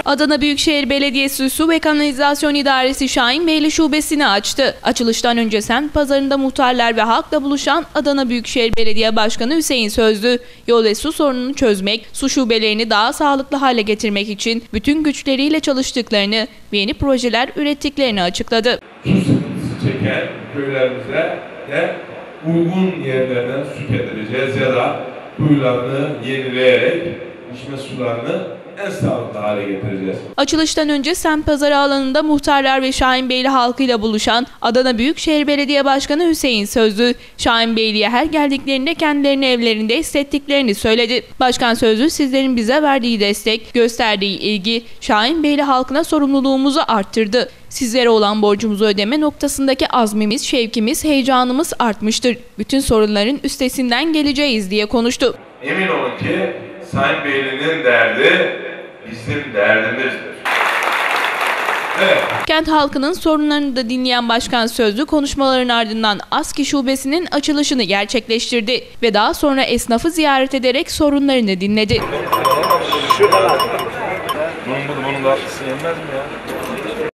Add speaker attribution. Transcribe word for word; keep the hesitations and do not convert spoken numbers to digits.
Speaker 1: Adana Büyükşehir Belediyesi Su ve Kanalizasyon İdaresi Şahinbeyli Şubesi'ni açtı. Açılıştan önce semt pazarında muhtarlar ve halkla buluşan Adana Büyükşehir Belediye Başkanı Hüseyin Sözlü, yol ve su sorununu çözmek, su şubelerini daha sağlıklı hale getirmek için bütün güçleriyle çalıştıklarını ve yeni projeler ürettiklerini açıkladı.
Speaker 2: Su sıkıntısı çeken köylerimize de uygun yerlerden su getireceğiz ya da kuyularını yenileyerek içme sularını en sağlıklı hale getireceğiz.
Speaker 1: Açılıştan önce semt pazarı alanında muhtarlar ve Şahinbeyli halkıyla buluşan Adana Büyükşehir Belediye Başkanı Hüseyin Sözlü, Şahinbeyli'ye her geldiklerinde kendilerini evlerinde hissettiklerini söyledi. Başkan Sözlü, sizlerin bize verdiği destek, gösterdiği ilgi, Şahinbeyli halkına sorumluluğumuzu arttırdı. Sizlere olan borcumuzu ödeme noktasındaki azmimiz, şevkimiz, heyecanımız artmıştır. Bütün sorunların üstesinden geleceğiz diye konuştu.
Speaker 2: Emin olun ki Şahinbeyli'nin derdi bizim derdimizdir. Evet.
Speaker 1: Kent halkının sorunlarını da dinleyen Başkan Sözlü konuşmaların ardından ASKİ Şubesi'nin açılışını gerçekleştirdi ve daha sonra esnafı ziyaret ederek sorunlarını dinledi.
Speaker 2: Bunun, bunun da yenmez mi ya?